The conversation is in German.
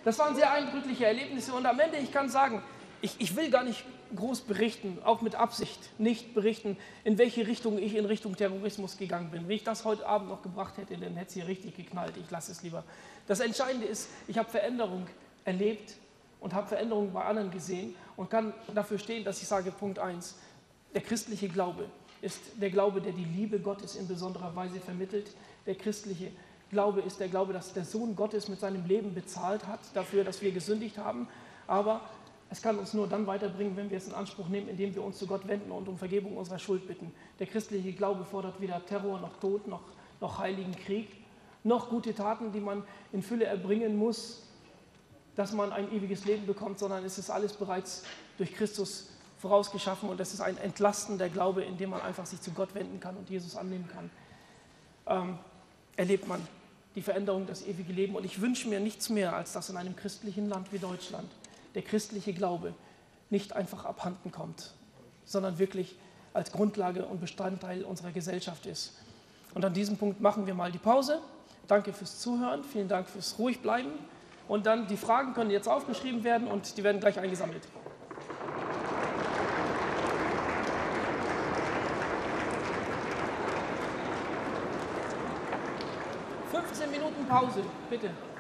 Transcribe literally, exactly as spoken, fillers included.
Das waren sehr eindrückliche Erlebnisse und am Ende, ich kann sagen, ich, ich will gar nicht groß berichten, auch mit Absicht nicht berichten, in welche Richtung ich in Richtung Terrorismus gegangen bin. Wenn ich das heute Abend noch gebracht hätte, dann hätte es hier richtig geknallt. Ich lasse es lieber. Das Entscheidende ist, ich habe Veränderung erlebt und habe Veränderung bei anderen gesehen und kann dafür stehen, dass ich sage, Punkt eins, der christliche Glaube ist der Glaube, der die Liebe Gottes in besonderer Weise vermittelt. Der christliche Glaube ist der Glaube, dass der Sohn Gottes mit seinem Leben bezahlt hat, dafür, dass wir gesündigt haben. Aber es kann uns nur dann weiterbringen, wenn wir es in Anspruch nehmen, indem wir uns zu Gott wenden und um Vergebung unserer Schuld bitten. Der christliche Glaube fordert weder Terror, noch Tod, noch, noch heiligen Krieg, noch gute Taten, die man in Fülle erbringen muss, dass man ein ewiges Leben bekommt, sondern es ist alles bereits durch Christus vorausgeschaffen und es ist ein entlastender Glaube, in dem man einfach sich zu Gott wenden kann und Jesus annehmen kann. Ähm, erlebt man die Veränderung, das ewige Leben. Und ich wünsche mir nichts mehr, als dass in einem christlichen Land wie Deutschland der christliche Glaube nicht einfach abhanden kommt, sondern wirklich als Grundlage und Bestandteil unserer Gesellschaft ist. Und an diesem Punkt machen wir mal die Pause. Danke fürs Zuhören, vielen Dank fürs ruhig bleiben. Und dann die Fragen können jetzt aufgeschrieben werden und die werden gleich eingesammelt. fünfzehn Minuten Pause, bitte.